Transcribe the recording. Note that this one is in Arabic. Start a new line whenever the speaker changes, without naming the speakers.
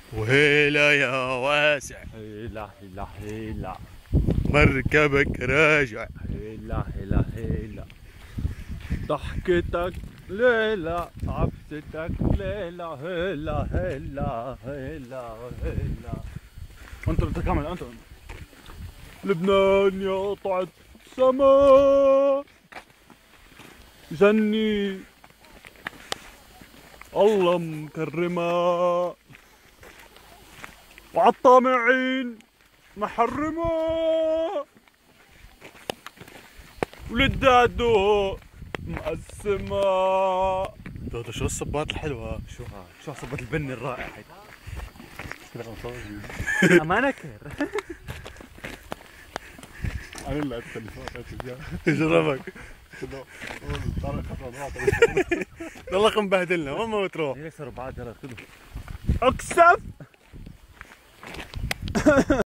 وهيلا يا واسع،
هيلا هيلا هيلا،
مركبك راجع.
هيلا هيلا هيلا، ضحكتك ليلة، عبستك ليلة، هيلا هيلا هيلا هيلا. انت كمل انت. لبنان يا قطعة سما، جني الله مكرمة، وعالطامعين محرمة، وللدادو مقسمة.
ده شو الصبات الحلوة؟
شو هاد؟ شو صبت البن الرائع هيدا؟ ما نكر.
انا اللي اتكلم.
يجربك. والله خم بهدلنا وين ما بتروح.
ليش صاروا بعاد؟ يلا خذوا.
اكسف.